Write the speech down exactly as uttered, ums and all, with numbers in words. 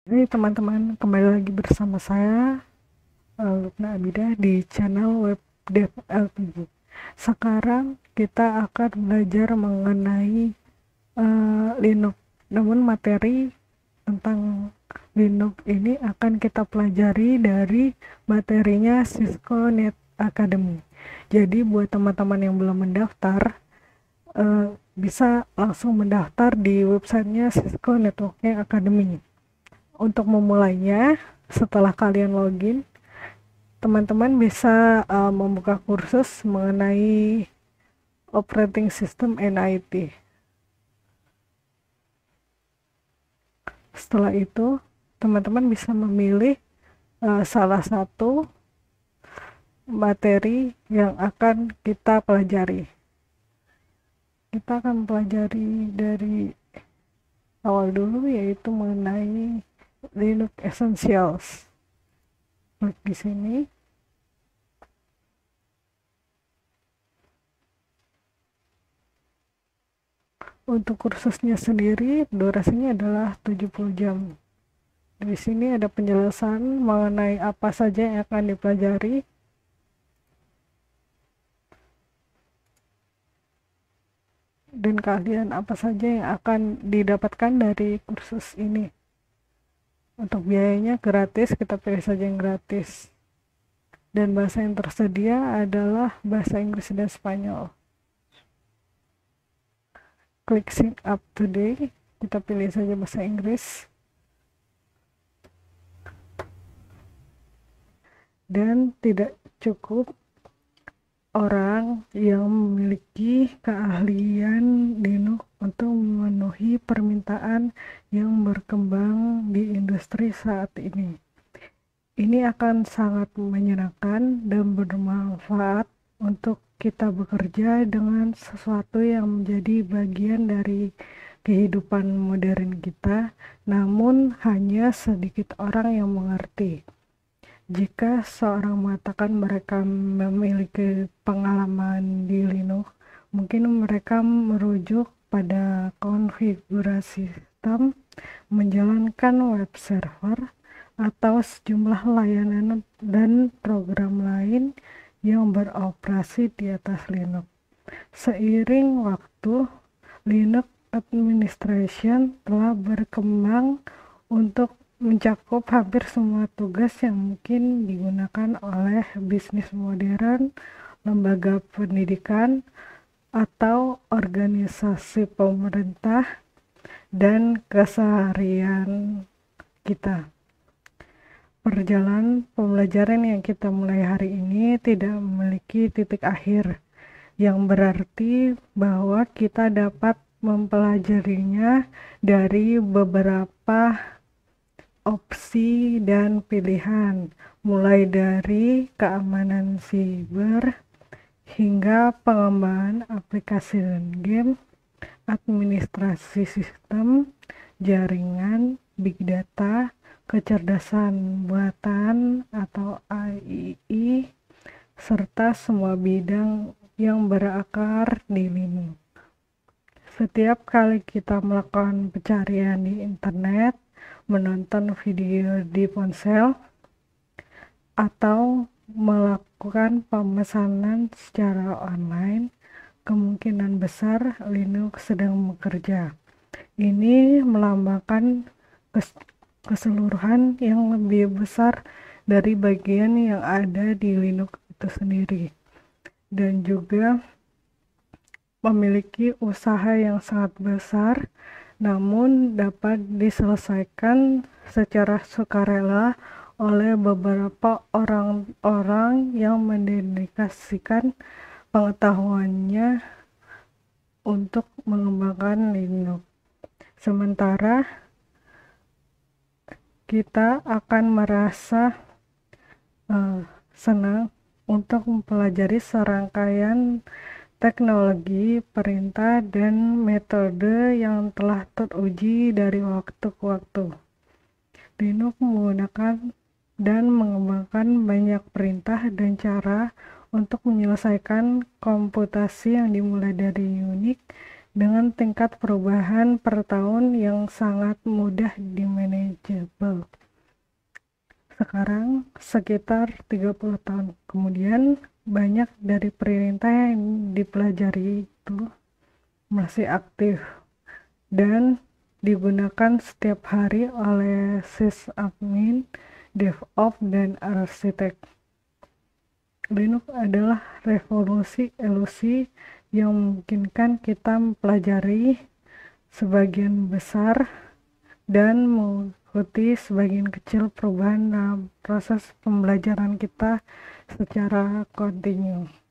Hai teman-teman, kembali lagi bersama saya uh, Lukna Abidah di channel Web Dev L P G. Sekarang kita akan belajar mengenai uh, Linux. Namun materi tentang Linux ini akan kita pelajari dari materinya Cisco Net Academy. Jadi buat teman-teman yang belum mendaftar, uh, bisa langsung mendaftar di websitenya Cisco Networking Academy. Untuk memulainya, setelah kalian login, teman-teman bisa uh, membuka kursus mengenai operating system N I T. Setelah itu, teman-teman bisa memilih uh, salah satu materi yang akan kita pelajari. Kita akan pelajari dari awal dulu, yaitu mengenai Linux Essentials. Klik di sini. Untuk kursusnya sendiri durasinya adalah tujuh puluh jam. Di sini ada penjelasan mengenai apa saja yang akan dipelajari. Dan kalian apa saja yang akan didapatkan dari kursus ini. Untuk biayanya gratis, kita pilih saja yang gratis. Dan bahasa yang tersedia adalah bahasa Inggris dan Spanyol. Klik sign up today, kita pilih saja bahasa Inggris. Dan tidak cukup orang yang memiliki keahlian Linux untuk memenuhi permintaan yang berkembang di industri saat ini. Ini akan sangat menyenangkan dan bermanfaat untuk kita bekerja dengan sesuatu yang menjadi bagian dari kehidupan modern kita, namun hanya sedikit orang yang mengerti. Jika seorang mengatakan mereka memiliki pengalaman di Linux, mungkin mereka merujuk pada konfigurasi sistem, menjalankan web server, atau sejumlah layanan dan program lain yang beroperasi di atas Linux. Seiring waktu, Linux Administration telah berkembang untuk mencakup hampir semua tugas yang mungkin digunakan oleh bisnis modern, lembaga pendidikan, atau organisasi pemerintah, dan keseharian kita. Perjalanan pembelajaran yang kita mulai hari ini tidak memiliki titik akhir, yang berarti bahwa kita dapat mempelajarinya dari beberapa opsi dan pilihan, mulai dari keamanan siber hingga pengembangan aplikasi dan game, administrasi sistem, jaringan, big data, kecerdasan buatan atau A I, serta semua bidang yang berakar di Linux. Setiap kali kita melakukan pencarian di internet, menonton video di ponsel, atau melakukan pemesanan secara online, kemungkinan besar Linux sedang bekerja. Ini melambangkan kes keseluruhan yang lebih besar dari bagian yang ada di Linux itu sendiri, dan juga memiliki usaha yang sangat besar, namun dapat diselesaikan secara sukarela oleh beberapa orang-orang yang mendedikasikan pengetahuannya untuk mengembangkan Linux. Sementara kita akan merasa uh, senang untuk mempelajari serangkaian teknologi, perintah, dan metode yang telah teruji dari waktu ke waktu. Linux menggunakan dan mengembangkan banyak perintah dan cara untuk menyelesaikan komputasi yang dimulai dari Unix dengan tingkat perubahan per tahun yang sangat mudah dimanageable. sekarang, sekitar tiga puluh tahun kemudian, banyak dari perintah yang dipelajari itu masih aktif dan digunakan setiap hari oleh sysadmin, DevOps, dan arsitek. Linux adalah revolusi evolusi yang memungkinkan kita mempelajari sebagian besar dan mengikuti sebagian kecil perubahan dalam proses pembelajaran kita secara kontinu.